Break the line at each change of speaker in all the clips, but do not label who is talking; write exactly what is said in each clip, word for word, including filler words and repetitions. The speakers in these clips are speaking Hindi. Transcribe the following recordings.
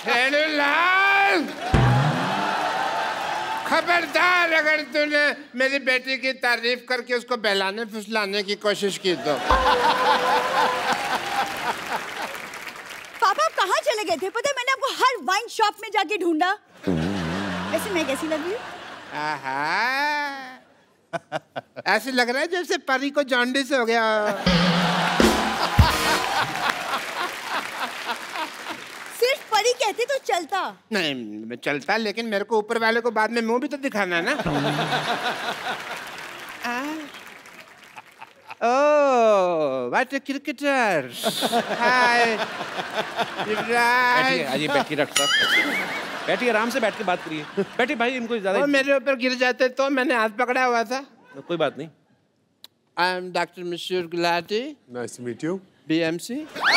छेड़ूलाल, खबरदार अगर तूने मेरी बेटी की तारीफ करके उसको बहलाने फुसलाने की कोशिश की तो।
पापा आप कहाँ चले गए थे? पता है मैंने आपको हर वाइन शॉप में जाके ढूंढा। वैसे मैं कैसी लग रही हूँ?
आहा, ऐसे लग रहा है जैसे परी को जॉन्डिस हो गया।
सिर्फ परी कहते तो चलता।
नहीं मैं चलता, लेकिन मेरे को ऊपर वाले को बाद में मुंह भी तो दिखाना है ना। Oh, what a cricketer. Hi.
बैठिए, आइए बैठिए डॉक्टर साहब। बैठिए, आराम से बैठ के बात करिए। बैठिए भाई, इनको ज्यादा
वो मेरे ऊपर गिर जाते तो मैंने हाथ पकड़ा हुआ था।
कोई बात नहीं।
I am doctor mister Gulati.
Nice to meet you.
B M C.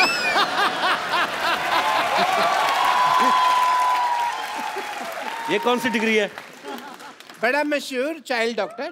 ये कौन सी डिग्री है?
बड़ा मशहूर चाइल्ड डॉक्टर।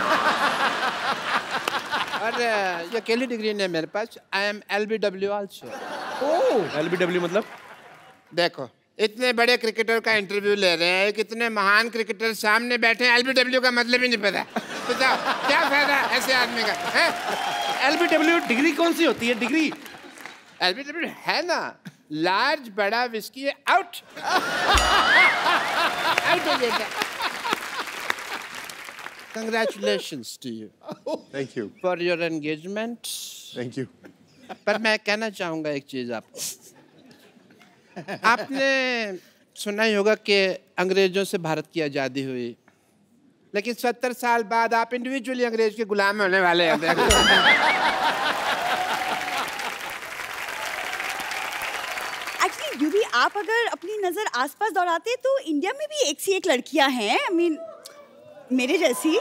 और ये अकेली डिग्री नहीं है मेरे पास। I am L B W also.
Oh, L B W मतलब?
देखो, इतने बड़े क्रिकेटर का इंटरव्यू ले रहे हैं, कितने महान क्रिकेटर सामने बैठे हैं, एल बी डब्ल्यू का मतलब ही नहीं पता। बताओ क्या फायदा ऐसे आदमी का? है
एल बी डब्ल्यू डिग्री कौन सी होती है? डिग्री
एल बी डब्ल्यू है ना, लार्ज बड़ा विस्की आउट। आउट हो जाता। Congratulations to you.
Thank you
for your engagement.
Thank you.
पर मैं कहना चाहूंगा एक चीज आपको। आपने सुना ही होगा कि अंग्रेजों से भारत की आज़ादी हुई, लेकिन सत्तर साल बाद आप इंडिविजुअली अंग्रेज के गुलाम होने वाले हैं।
एक्चुअली यूवी, आप अगर अपनी नजर आसपास दौड़ाते तो इंडिया में भी एक से एक लड़कियां हैं। आई मीन मेरे जैसी।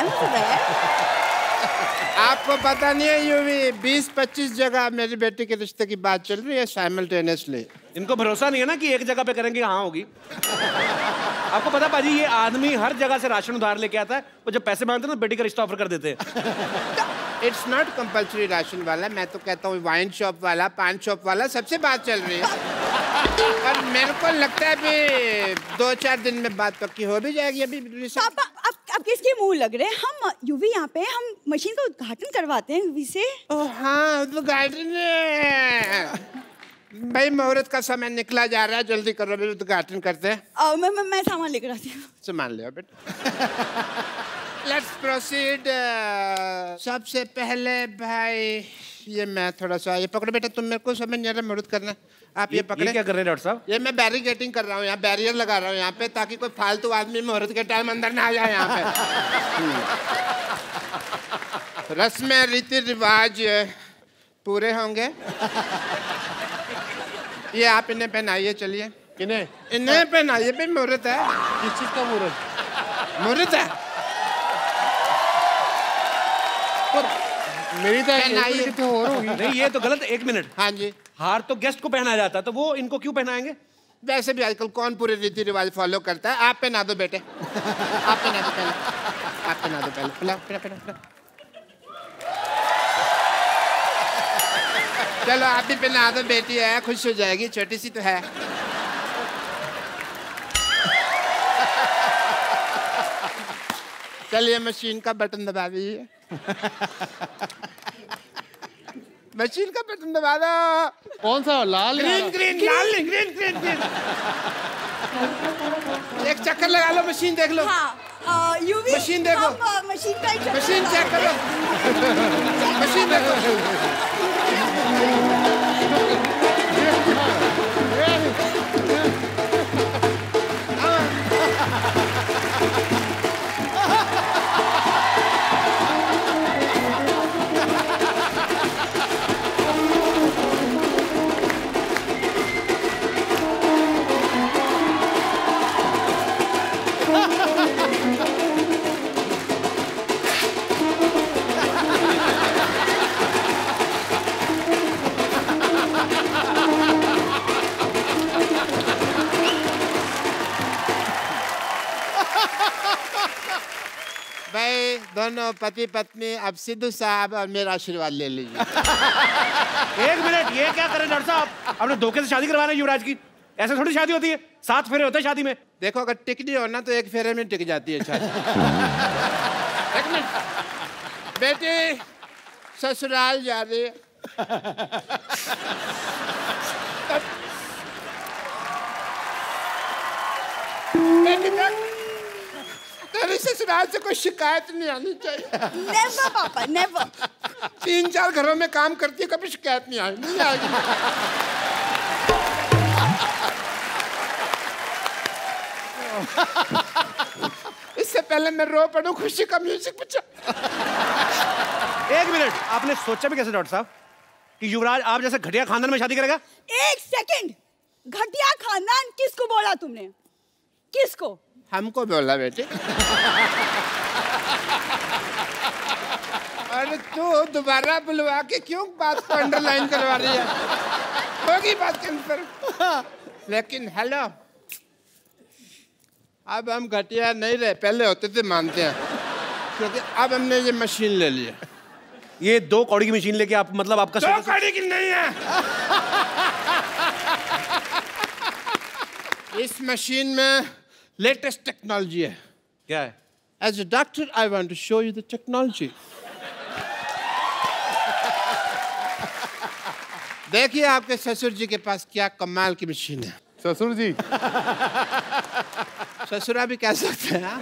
आपको पता नहीं है यूवी, बीस पच्चीस जगह मेरी बेटी के रिश्ते की बात चल रही है साइमल्टेनियसली।
इनको भरोसा नहीं है ना कि एक जगह पे करेंगे हाँ होगी। आपको पता पाजी, ये आदमी हर जगह से राशन उधार लेके आता है, वो जब पैसे मांगते हैं ना बेटी का रिश्ता ऑफर कर देते हैं।
इट्स नॉट कंपल्सरी राशन वाला, मैं तो कहता हूँ वाइन शॉप वाला, पान शॉप वाला, सबसे बात चल रही है। और मेरे को लगता है अभी दो चार दिन में बात पक्की हो भी जाएगी। अभी
पापा आप आप किसके मुंह लग रहे हैं? हम यूवी यहाँ पे हम मशीन का उद्घाटन करवाते हैं यूवी से।
ओह हाँ, उद्घाटन भाई, मुहूर्त का समय निकला जा रहा है, जल्दी करो, अभी उद्घाटन करते हैं।
आ, मैं, मैं मैं सामान लेकर आती हूँ।
सामान ले आओ बेटा। Let's proceed. सबसे पहले भाई ये मैं थोड़ा सा, ये पकड़ो बेटा, तुम मेरे को समझ नहीं आ रहा मुहूर्त करना। आप ये, ये पकड़े।
ये क्या कर रहे हैं डॉक्टर साहब?
ये मैं बैरिकेटिंग कर रहा हूँ, यहाँ बैरियर लगा रहा हूँ यहाँ पे, ताकि कोई फालतू आदमी मुहूर्त के टाइम अंदर ना आ जाए यहाँ पे। रस्में रीति रिवाज पूरे होंगे। ये आप इन्हें पहनाइए, चलिए।
किन्हें?
इन्हें पहनाइए, भी मुहूर्त है।
किस चीज का मुहूर्त?
मुहूर्त है।
मेरी तो पहनाइए तो और होगी।
नहीं, ये तो गलत। एक मिनट।
हाँ जी।
हार तो गेस्ट को पहनाया जाता है, तो वो इनको क्यों पहनाएंगे?
वैसे भी आजकल कौन पूरे रीति रिवाज फॉलो करता है? आप पहना दो बेटे। आप पहना दो पहले। आप पहना दो पहले। पिलाओ, पिलाओ, पिलाओ, पिलाओ। चलो आप भी पहना दो, बेटी है, खुश हो जाएगी, छोटी सी तो है। चलिए मशीन का बटन दबा दीजिए। मशीन का बटन दबा दो।
कौन सा? लाल?
ग्रीन ग्रीन लाल नहीं, ग्रीन ग्रीन ग्रीन। एक चक्कर लगा लो, मशीन देख लो।
हाँ, आ, यूवी
मशीन देखो।
आप, मशीन का एक
मशीन चेक करो। मशीन देखो। भाई दोनों पति पत्नी अब सिद्धू साहब और मेरा आशीर्वाद ले लीजिए।
एक मिनट, ये क्या करें डॉक्टर साहब? आपने धोखे से शादी करवाना है युवराज की? ऐसे थोड़ी शादी होती है, सात फेरे होते हैं शादी में।
देखो अगर टिकनी हो ना तो एक फेरे में टिक जाती है शादी। एक मिनट बेटी ससुराल जा रही है। बेटी तेरी ससुराल से कोई शिकायत नहीं आनी चाहिए।
नेवर पापा, नेवर।
तीन चार घरों में काम करती है, कभी शिकायत नहीं आई, नहीं आएगी। इससे पहले मैं रो पड़ूं, खुशी का म्यूजिक बजा।
एक मिनट, आपने सोचा भी कैसे डॉक्टर साहब कि युवराज आप जैसे घटिया खानदान में शादी करेगा?
एक सेकंड, घटिया खानदान किसको बोला तुमने? किसको?
हमको बोला बेटे। अरे तू दोबारा बुलवा के क्यों बात को अंडरलाइन करवा रही है? होगी बात कंफर्म। लेकिन हेलो, अब हम घटिया नहीं रहे, पहले होते थे मानते हैं, क्योंकि अब हमने ये मशीन ले ली है।
ये दो कौड़ी की मशीन लेके आप मतलब आपका
दो कौड़ी की नहीं है। इस मशीन में लेटेस्ट टेक्नोलॉजी है।
क्या है?
As a doctor, I want to show you the technology. देखिए आपके ससुर जी के पास क्या कमाल की मशीन है।
ससुर जी
ससुरा भी कह सकते हैं।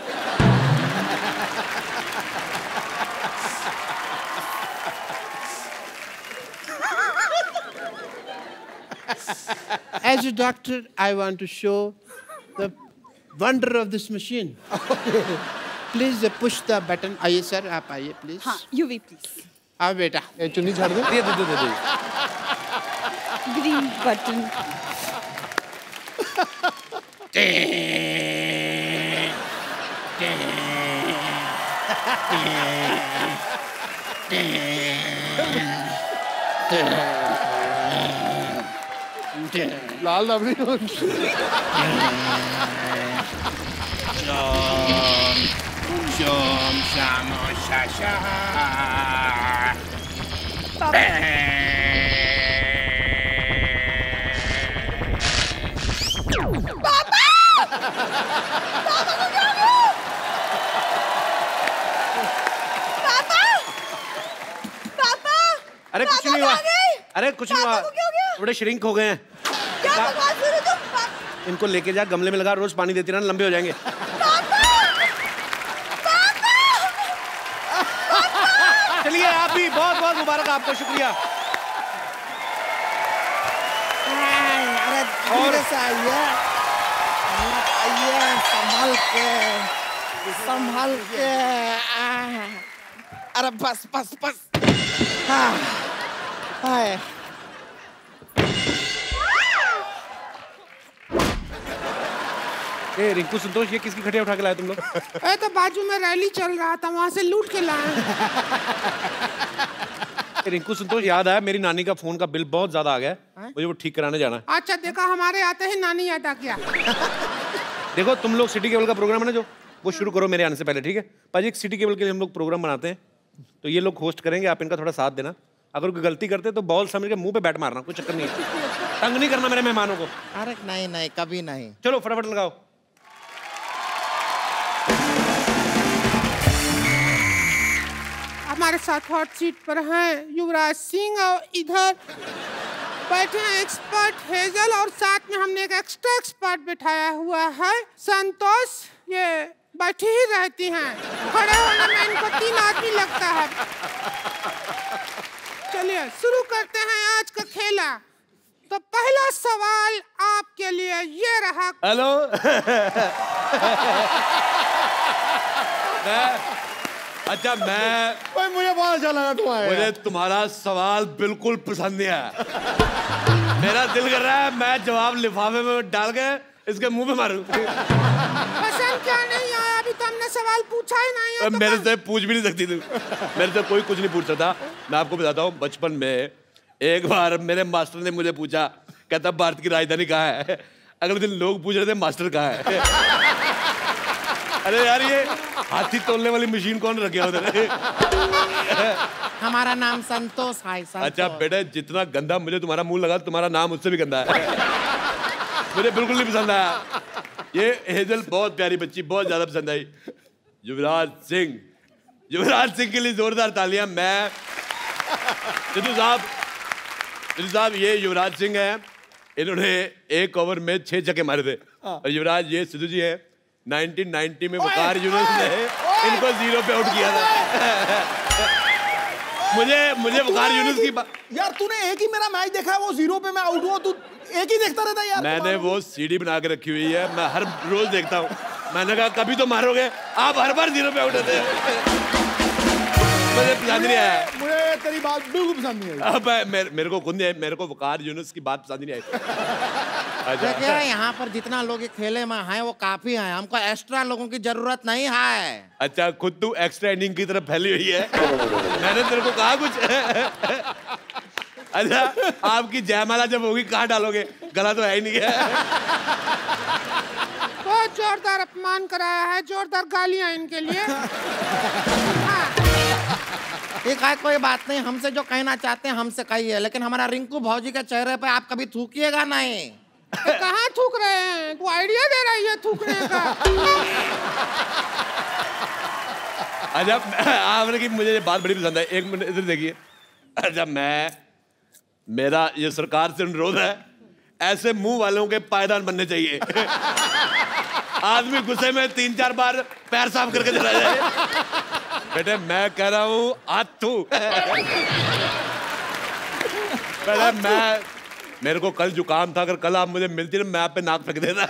As a doctor, I want to show the wonder of this machine. Please uh, push the button. आइए सर, आप आइए प्लीज।
हाँ, यूवी प्लीज।
आओ बेटा।
ये चुन्नी छाड़ दो।
ये दे दे दे दे।
Green button.
लाल रबड़ी
Shom shamo shasha.
अरे कुछ नहीं हुआ, अरे कुछ नहीं हुआ, थोड़े श्रिंक हो गए हैं।
क्या बकवास कर रहे हो तुम?
इनको लेके जा, गमले में लगा, रोज पानी देती रहना, लंबे हो जाएंगे। चलिए आप भी बहुत बहुत मुबारक आपको, शुक्रिया।
और आइए आइए संभाल के संभाल के। अरे बस बस बस। हाँ हाय।
ए रिंकू संतोष, ये किसकी खटिया उठा के लाए तुम लोग?
ए तो बाजू में रैली चल रहा था, वहां से लूट के लाए।
रिंकू संतोष, याद आया मेरी नानी का फोन का बिल बहुत ज्यादा आ गया है, मुझे वो ठीक कराने जाना है।
अच्छा देखा, हमारे आते ही नानी याद आ गया।
देखो तुम लोग सिटी केबल का प्रोग्राम है ना जो, वो शुरू करो मेरे आने से पहले, ठीक है पाजी? एक सिटी केबल के लिए हम लोग प्रोग्राम बनाते हैं, तो ये लोग होस्ट करेंगे, आप इनका थोड़ा साथ देना। अगर कोई गलती करते तो बॉल समझ के मुंह पे बैट मारना, कोई चक्कर नहीं है। तंग नहीं करना मेरे मेहमानों को।
अरे नहीं नहीं, कभी नहीं।
चलो फटाफट लगाओ।
हमारे साथ हॉट सीट पर हैं युवराज सिंह, और इधर बैठे हैं एक्सपर्ट हेजल, और साथ में हमने एक एक्स्ट्रा एक्सपर्ट बिठाया हुआ है संतोष। ये बैठी ही रहती हैं, खड़े होने में इनको तीन आदमी लगता है। चलिए शुरू करते हैं आज का खेला। तो पहला सवाल आपके लिए ये रहा।
हेलो। अच्छा मैं
भाई मुझे बहुत अच्छा लगा तुम्हारा।
मुझे तुम्हारा सवाल बिल्कुल पसंद नहीं आया। मेरा दिल कर रहा है मैं जवाब लिफाफे में डाल के इसके मुंह पे मारूं।
पसंद क्या नहीं आया? अभी तो हमने सवाल पूछा ही नहीं है। तो
मेरे से पूछ भी नहीं सकती तू। मेरे से कोई कुछ नहीं पूछ सकता। मैं आपको बताता हूँ, बचपन में एक बार मेरे मास्टर ने मुझे पूछा, कहता भारत की राजधानी कहाँ है? अगले दिन लोग पूछ रहे थे मास्टर कहाँ है? अरे यार ये हाथी तोलने वाली मशीन कौन रखे उधर?
हमारा नाम संतोष है। संतोष।
अच्छा बेटा, जितना गंदा मुझे तुम्हारा मुंह लगा, तुम्हारा नाम उससे भी गंदा है। मुझे बिल्कुल नहीं पसंद आया। ये हेजल बहुत प्यारी बच्ची, बहुत ज्यादा पसंद आई। युवराज सिंह, युवराज सिंह के लिए जोरदार तालियां। मैं सिद्धू साहब, सिद्धू साहब ये युवराज सिंह हैं, इन्होंने एक ओवर में छह छक्के मारे थे। और युवराज ये सिद्धू जी हैं, नाइनटीन नाइंटी में वकार यूनुस ने इनको जीरो पे आउट किया था। मुझे मुझे वकार यूनुस की बात,
यार तूने एक ही मेरा मैच देखा है, वो जीरो पे मैं आउट हुआ, तू एक ही देखता रहता यार।
मैंने वो सीडी बना के रखी हुई है, मैं हर रोज देखता हूँ। मैंने कहा कभी तो मारोगे, आप हर बार जीरो पे आउट होते हैं। मुझे पसंद नहीं आया।
मुझे तेरी बात बिल्कुल पसंद नहीं आई।
अब मेरे, मेरे को खुद नहीं आई, मेरे को वकार यूनुस की बात पसंद नहीं आई।
देखिए यहाँ पर जितना लोग खेले में हैं वो काफी हैं, हमको एक्स्ट्रा लोगों की जरूरत नहीं है।
अच्छा, खुद तू एक्स्ट्रा इनिंग की तरफ फैली हुई है। मैंने तेरे को कहा कुछ? अच्छा, आपकी जयमाला जब होगी कहाँ डालोगे? गला तो है ही नहीं है।
बहुत जोरदार अपमान कराया है, जोरदार गालियां इनके लिए।
ठीक है, कोई बात नहीं, हमसे जो कहना चाहते हैं हमसे कहिए, लेकिन हमारा रिंकू भौजी के चेहरे पे आप कभी थूकिएगा नहीं।
कहाँ थूक रहे हैं? तू आइडिया दे रही है थूकने का।
अच्छा, आपने की मुझे ये बात बड़ी पसंद है। एक मिनट इधर देखिए। अच्छा, मैं मेरा ये सरकार से अनुरोध है, ऐसे मुंह वालों के पायदान बनने चाहिए। आदमी गुस्से में तीन चार बार पैर साफ करके चला जाए। बेटे मैं कह रहा हूँ आथू। बेटे मैं, मेरे को कल जुकाम था, अगर कल आप मुझे मिलती ना मैं आप पे नाक फेंक देता।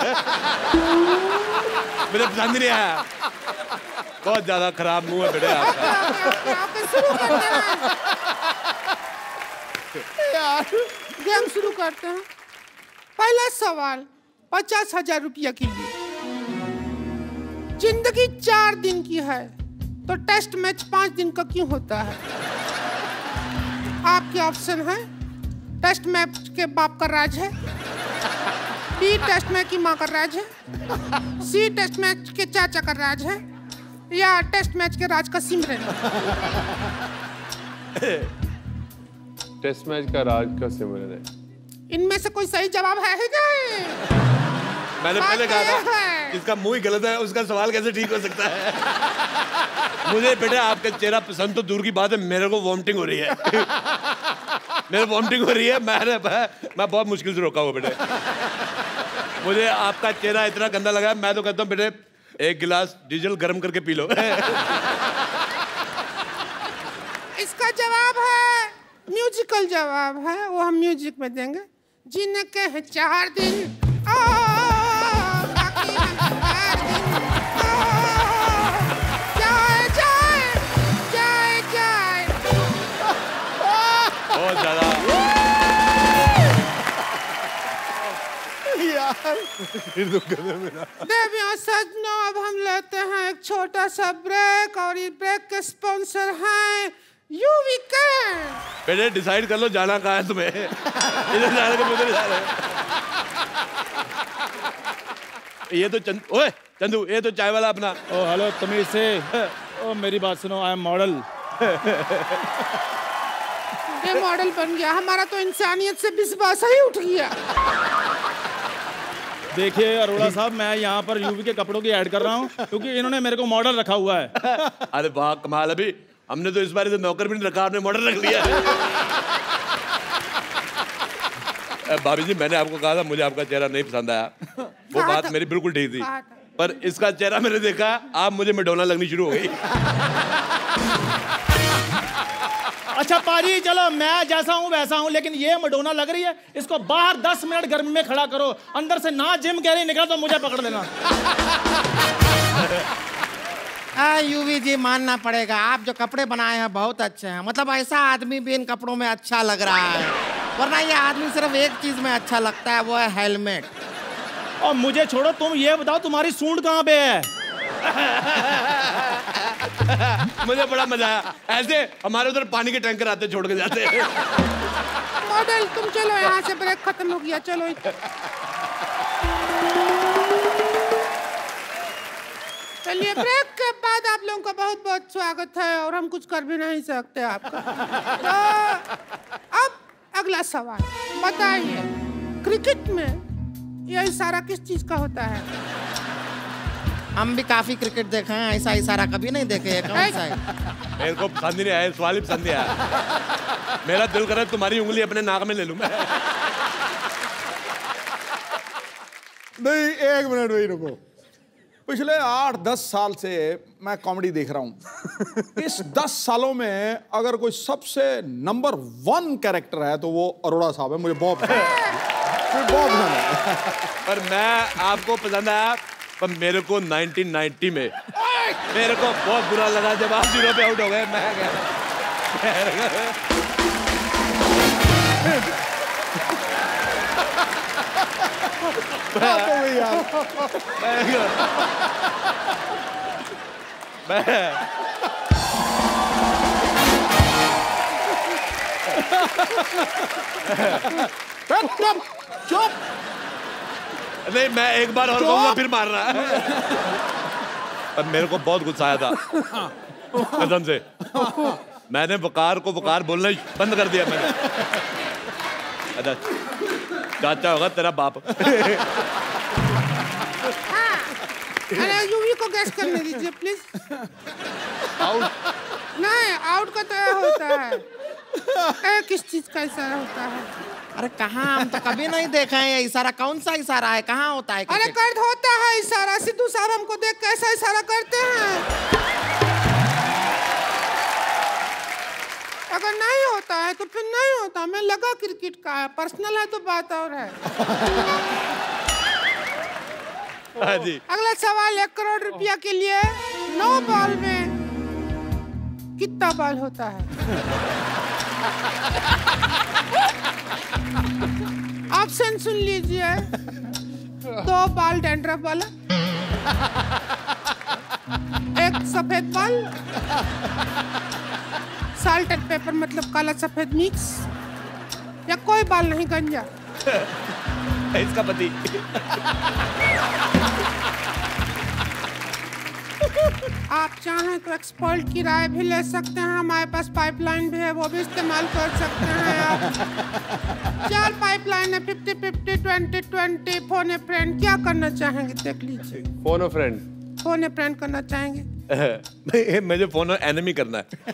मुझे पसंद नहीं आया, बहुत ज्यादा खराब मुंह है बेटे आपका।
गेम शुरू करते हैं। पहला सवाल पचास हजार रुपया के लिए। जिंदगी चार दिन की है तो टेस्ट मैच पांच दिन का क्यों होता है? आपके ऑप्शन है, टेस्ट मैच के बाप का राज है, बी टेस्ट मैच की माँ का राज है, सी टेस्ट मैच के चाचा का राज है, या टेस्ट मैच के राज का सिमरन।
टेस्ट मैच का राज का सिमरन है।
इनमें से कोई सही जवाब है ही नहीं।
मैंने पहले कहा था इसका मुंह ही गलत है, उसका सवाल कैसे ठीक हो सकता है? मुझे बेटे आपका चेहरा पसंद तो दूर की बात है, मेरे को वॉमिटिंग हो रही है। मेरे वॉमिटिंग हो रही है, मैंने मैं बहुत मुश्किल से रोका हुआ बेटे। मुझे आपका चेहरा इतना गंदा लगा, मैं तो कहता हूँ बेटे एक गिलास डीजल गर्म करके पी लो।
इसका जवाब है, म्यूजिकल जवाब है, वो हम म्यूजिक में देंगे। जीने के हैं चार दिन, ओ, बाकी हम चार दिन, ओ, जाए जाए जाए जाए।
बहुत ज्यादा
देवियों सजनों, अब हम लेते हैं एक छोटा सा ब्रेक, और ये ब्रेक के स्पॉन्सर हैं यूवी कैन।
बेटे डिसाइड कर लो जाना कहाँ है तुम्हें। इधर जाने के उधर जा रहे। ये तो चंद, ओए चंदू, ये तो चाय वाला अपना।
ओ हेलो तमीज से। ओ मेरी बात सुनो, आई एम मॉडल।
ये मॉडल बन गया, हमारा तो इंसानियत से विश्वास ही उठ गया।
देखिए अरोड़ा साहब, मैं यहाँ पर यूवी के कपड़ों की ऐड कर रहा हूँ क्योंकि इन्होंने मेरे को मॉडल रखा हुआ है।
अरे वाह कमाल, अभी हमने तो इस बार नौकर भी नहीं रखा, आपने मॉडल रख लिया। भाभी जी मैंने आपको कहा था मुझे आपका चेहरा नहीं पसंद आया, वो बात मेरी बिल्कुल ठीक थी, पर इसका चेहरा मैंने देखा, आप मुझे मैडोना लगनी शुरू हो गई।
अच्छा पाजी चलो, मैं जैसा हूँ वैसा हूँ, लेकिन ये मैडोना लग रही है, इसको बाहर दस मिनट गर्मी में खड़ा करो, अंदर से ना जिम कह रही निकला तो मुझे पकड़ लेना।
आ, यूवी जी मानना पड़ेगा, आप जो कपड़े बनाए हैं बहुत अच्छे हैं, मतलब ऐसा आदमी भी इन कपड़ों में अच्छा लग रहा है, वरना ये आदमी सिर्फ एक चीज में अच्छा लगता है, वो है हेलमेट।
और मुझे छोड़ो, तुम ये बताओ तुम्हारी सूंड कहाँ पे है?
मुझे बड़ा मजा आया, ऐसे हमारे उधर पानी के टैंकर आते छोड़ के जाते हैं।
मॉडल तुम चलो यहाँ से, ब्रेक खत्म हो गया, चलो। चलिए ब्रेक के बाद आप लोगों का बहुत बहुत स्वागत है, और हम कुछ कर भी नहीं सकते आपका। तो अब अगला सवाल बताइए, क्रिकेट में ये इशारा किस चीज का होता है?
हम भी काफी क्रिकेट देखे हैं, ऐसा इशारा कभी नहीं देखे हैं। कौन सा है?
मेरे को पसंद ही नहीं आया, सवाल ही पसंद नहीं आया। मेरा दिल करे तुम्हारी उंगली अपने नाक में ले लूं मैं।
नहीं, एक मिनट वही रुको। पिछले आठ दस साल से मैं कॉमेडी देख रहा हूं। इस दस सालों में अगर कोई सबसे नंबर वन कैरेक्टर है तो वो अरोड़ा साहब है। मुझे बहुत पसंद है, मुझे बहुत पसंद है।
पर मैं आपको पसंद आया, पर मेरे को नाइनटीन नाइंटी में मेरे को बहुत बुरा लगा जब आप जीरो पे आउट हो गए। मैं
तो वही यार।
मैं
चुप चुप।
नहीं, मैं एक बार और कहूंगा फिर मार रहा है। पर मेरे को बहुत गुस्सा आया था कसम से। मैंने वकार को वकार बोलना ही बंद कर दिया मैंने। अच्छा, चाचा होगा तेरा बाप।
हाँ। अरे यूवी को गैस करने दीजिए प्लीज।
आउट
नहीं, आउट का तो ये होता है। ए, किस चीज का इशारा होता है?
अरे कहाँ, हम तो कभी नहीं देखे हैं ये इशारा। कौन सा इशारा है, कहाँ होता है?
अरे कर होता है इशारा। सिद्धू साहब हमको देख कैसा इशारा करते हैं। अगर नहीं होता है तो फिर नहीं होता। मैं लगा क्रिकेट का है, पर्सनल है तो बात और है।
हाँ जी।
अगला सवाल, एक करोड़ रुपया के लिए नौ बॉल में कितना बॉल होता है? ऑप्शन सुन लीजिए। दो बॉल डैंड्रफ वाला, एक सफेद बॉल, साल्ट एंड पेपर मतलब काला सफेद मिक्स, या कोई बाल नहीं गंजा।
इसका पति।
आप चाहें तो एक्सपर्ट की राय भी ले सकते हैं। हमारे पास पाइपलाइन भी है, वो भी इस्तेमाल कर सकते हैं आप। चार पाइपलाइन है, fifty fifty, twenty twenty. Phone a friend क्या करना चाहेंगे देख लीजिए।
Phone of friend.
Phone a friend करना चाहेंगे?
मुझे फोन एनिमी करना है।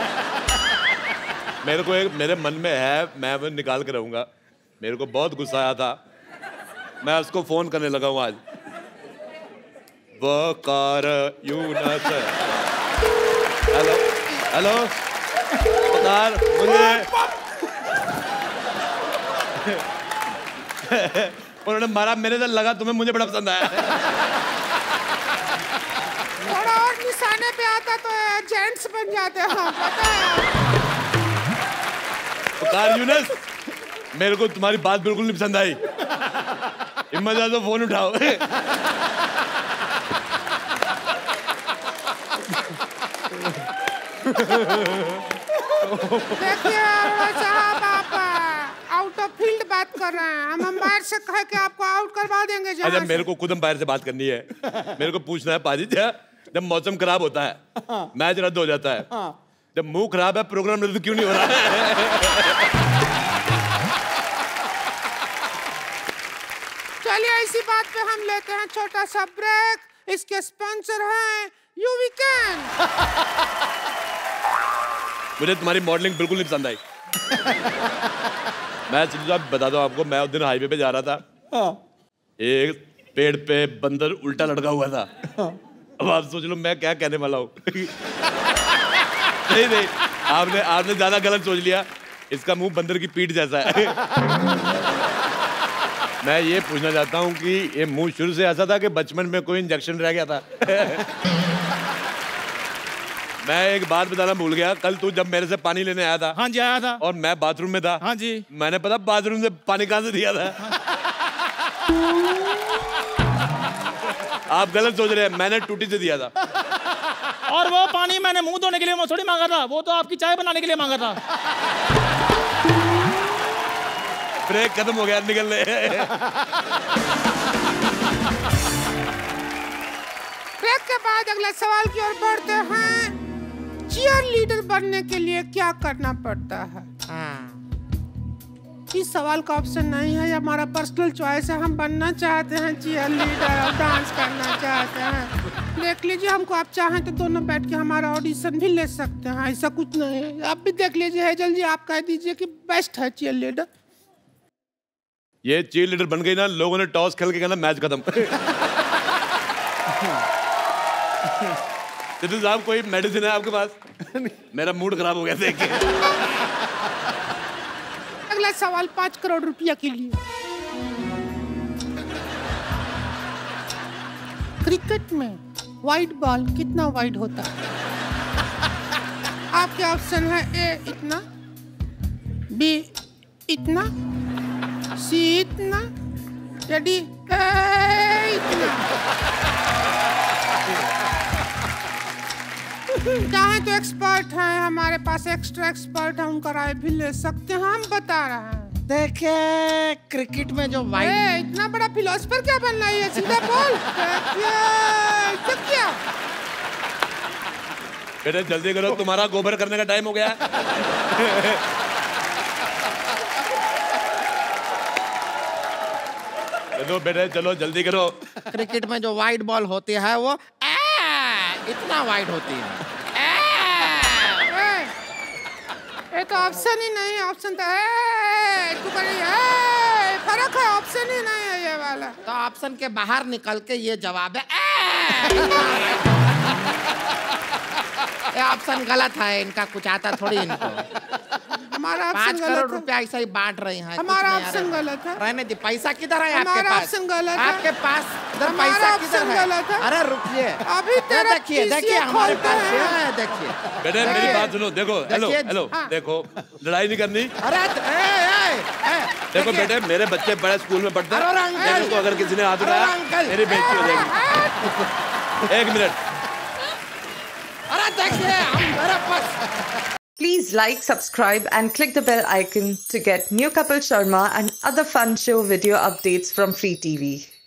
मेरे को एक मेरे मन में है, मैं वो निकाल के रहूंगा। मेरे को बहुत गुस्सा आया था, मैं उसको फोन करने लगा हूँ आज। वकार यूनस। हेलो हेलो वकार, मुझे उन्होंने मारा, मेरे से लगा तुम्हें मुझे बड़ा पसंद आया।
थोड़ा और निशाने पे आता तो जेंट्स बन जाते हैं, पता है।
वकार यूनस, मेरे को तुम्हारी बात बिल्कुल नहीं पसंद आई। हिम्मत है तो फोन उठाओ।
देखिए साहब, आप आउट ऑफ फील्ड बात कर रहे हैं। हम अंपायर से कह के आपको आउट करवा देंगे।
अच्छा, मेरे को खुद अंपायर से बात करनी है। मेरे को पूछना है पाजी, जब मौसम खराब होता है मैच रद्द हो जाता है, जब मुंह खराब है प्रोग्राम रद्द क्यों नहीं हो रहा है?
चलिए इसी बात पे हम लेते हैं छोटा सा ब्रेक। इसके स्पॉन्सर हैं यूवी कैन।
मुझे तुम्हारी मॉडलिंग बिल्कुल नहीं पसंद आई। मैं सिद्धू साहब बता दूं आपको, मैं उस दिन हाईवे पे जा रहा था, एक पेड़ पे बंदर उल्टा लटका हुआ था। अब आप सोच लो मैं क्या कहने वाला हूँ। नहीं नहीं, आपने आपने ज्यादा गलत सोच लिया। इसका मुंह बंदर की पीठ जैसा है। मैं ये पूछना चाहता हूँ कि ये मुंह शुरू से ऐसा था कि बचपन में कोई इंजेक्शन रह गया था? मैं एक बात बताना भूल गया। कल तू जब मेरे से पानी लेने आया था,
हाँ जी आया था,
और मैं बाथरूम में था,
हाँ जी,
मैंने पता बाथरूम से पानी कहाँ से दिया था? आप गलत सोच रहे हैं, मैंने टूटी से दिया था।
और वो पानी मैंने मुंह धोने के लिए थोड़ी मांगा था, वो तो आपकी चाय बनाने के लिए मांगा था।
ब्रेक खत्म हो गया, निकलने।
ब्रेक के बाद अगला सवाल की ओर बढ़ते हैं। चीयर लीडर बनने के लिए क्या करना पड़ता है?
हाँ।
इस सवाल का ऑप्शन नहीं है, ये हमारा पर्सनल चॉइस है। हम बनना चाहते हैं चीयर लीडर और डांस करना चाहते हैं। देख लीजिए, हमको आप चाहें तो दोनों बैठ के हमारा ऑडिशन भी ले सकते हैं, ऐसा कुछ नहीं है। आप भी देख लीजिए हेजल जी, आप कह दीजिए कि बेस्ट है चीयर लीडर।
ये चीयर लीडर बन गई ना, लोगों ने टॉस खेल के कहना मैच खत्म। सिद्धू साहब, कोई मेडिसिन है आपके पास? मेरा मूड खराब हो गया देख के।
अगला सवाल पांच करोड़ रुपया के लिए। क्रिकेट में वाइड बॉल कितना वाइड होता है? आपके ऑप्शन है ए इतना, बी इतना, सी इतना, या डी इतना। चाहे तो एक्सपर्ट हैं हमारे पास, एक्स्ट्रा एक्सपर्ट है, उनका राय भी ले सकते हैं। हम बता रहे हैं।
देखिए, क्रिकेट में जो वाइड
ए, इतना बड़ा फिलोसफर क्या बनना है? सीधा बोल। देखिए, क्या?
बेटे जल्दी करो, तुम्हारा गोबर करने का टाइम हो गया। चलो बेटे, चलो जल्दी करो।
क्रिकेट में जो वाइड बॉल होती है वो आ, इतना वाइड होती है।
ये तो ऑप्शन ही नहीं है, ऑप्शन तो है, तू कर रही है, फर्क है, ऑप्शन ही नहीं है ये वाला।
तो ऑप्शन के बाहर निकल के ये जवाब है। ये ऑप्शन गलत है, इनका कुछ आता थोड़ी इनको।
हमारा
पाँच
ऑप्शन
करोड़
गलत है।
रुपया ऐसा ही बांट रही हैं।
हमारा
कुछ नहीं
ऑप्शन
आ रहा।
गलत है।
रहने दी, पैसा किधर है आपके
हमारा
पास?
ऑप्शन गलत है।
आपके पास इधर
हमारा
पैसा
ऑप्शन
किधर है?
गलत है।
अरे रुकिए,
अभी
ये
तेरा
देखिए,
टीसीए
देखिए हमारे
खोलते
पास
हैं।
ये है, देखिए।
बेटे मेरी बात सुनो, देखो, हेलो
देखिए,
हेलो,
हाँ।
देखो लड़ाई नहीं करनी।
अरे ए, ए, ए,
देखो
देखिए।
बेटे, मेरे बच्चे बड़े स्कूल में पढ़ते
अरे
हैं,
अंकल।
मेरे को अगर किसी ने हाथ
अरे
उठाया
अंकल।
मेरी बेइज्जती हो जाएगी। एक मिनट।
अरे देखिए, हम मेरे पास।
Please like, subscribe and click the bell icon to get new Kapil Sharma and other fun show video updates from Free T V.